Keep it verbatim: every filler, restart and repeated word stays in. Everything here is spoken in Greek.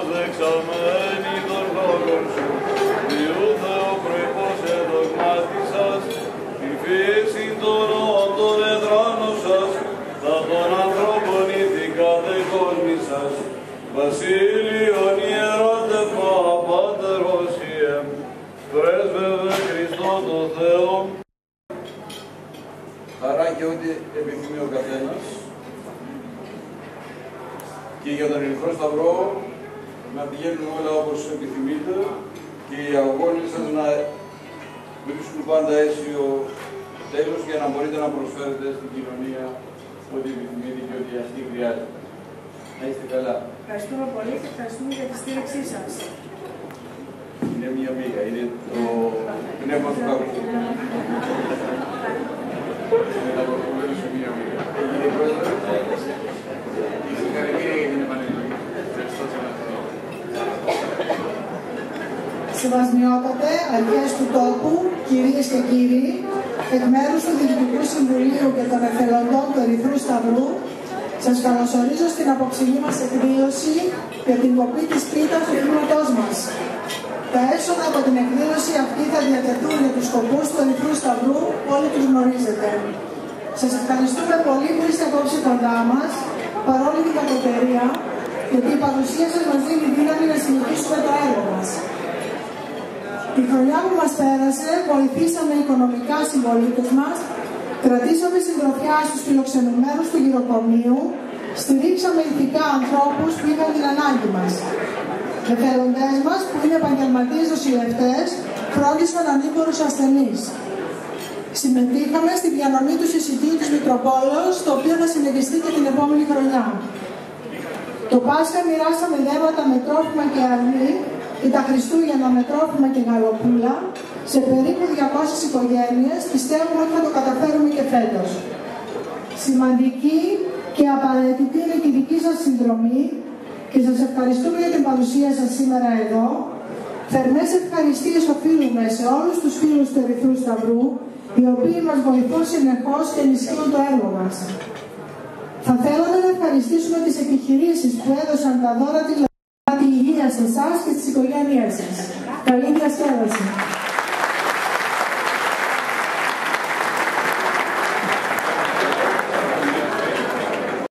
προσδεξαμένοι των χώρων σου, Διού Θεό προϋπόσε δογμάτισας, τη φύση των όντων εδράνων σας, τα των ανθρώπων ηθικά δεκόσμησας, Βασίλειον ιερότευμα Πάτερος Ιεμ, πρέσβευε Χριστό το Θεό. Χαρά και ό,τι επιθυμεί ο καθένας. Και για τον Ερυθρό Σταυρό να πηγαίνουν όλα όπως επιθυμείτε και οι αγώνες σας να βρίσκουν πάντα αίσιο τέλος για να μπορείτε να προσφέρετε στην κοινωνία ό,τι επιθυμείτε και ό,τι αυτή χρειάζεται. Να είστε καλά. Ευχαριστούμε πολύ και ευχαριστούμε για τη στήριξή σας. Είναι μια μοίρα, είναι το πνεύμα του κακού. Είναι να προχωρήσουμε σε μια μοίρα. Κύριε Πρόεδρε, η συγχαρητήρια για την επανεκλογή. Ευχαριστώ sana. Σεβασμιότατε, αρχές του τόπου, κυρίες και κύριοι, εκ μέρους του Διοικητικού Συμβουλίου και των εθελοντών του Ερυθρού Σταυρού, σας καλωσορίζω στην απόψινή μας εκδήλωση για την κοπή της πίτας του τμήματός μας. Τα έσοδα από την εκδήλωση αυτή θα διατεθούν για τους σκοπούς του Ερυθρού Σταυρού, όλοι τους γνωρίζετε. Σας ευχαριστούμε πολύ που είστε απόψε κοντά μας, παρόλη την κακοκαιρία, γιατί η παρουσία σας μας δίνει δύναμη να συνεχίσουμε το έργο μας. Τη χρονιά που μας πέρασε, βοηθήσαμε οικονομικά συμπολίτες μας, κρατήσαμε συντροφιά στους φιλοξενουμένους του γυροκομείου, στηρίξαμε ηθικά ανθρώπους που είχαν την ανάγκη μας. Εθελοντές μας, που είναι επαγγελματίες νοσηλευτές, φρόντισαν ανήμπορους ασθενείς. Συμμετείχαμε στη διανομή του εισιτίου της Μητροπόλεως, το οποίο θα συνεχιστεί και την επόμενη χρονιά. Το Πάσχα μοιράσαμε δέματα με τρόφιμα και αρνί και τα Χριστούγεννα με τρόφιμα και γαλοπούλα σε περίπου διακόσιες οικογένειες. Πιστεύουμε ότι θα το καταφέρουμε και φέτος. Σημαντική και απαραίτητη είναι και η δική σας συνδρομή και σας ευχαριστούμε για την παρουσία σας σήμερα εδώ. Θερμές ευχαριστίες οφείλουμε σε όλους τους φίλους του Ερυθρού Σταυρού, οι οποίοι μας βοηθούν συνεχώς και ενισχύουν το έργο μας. Θα θέλαμε να ευχαριστήσουμε τις επιχειρήσεις που έδωσαν τα δώρα τη υγεία σε εσάς και στις οικογένειές σας. Καλή διασκέδαση.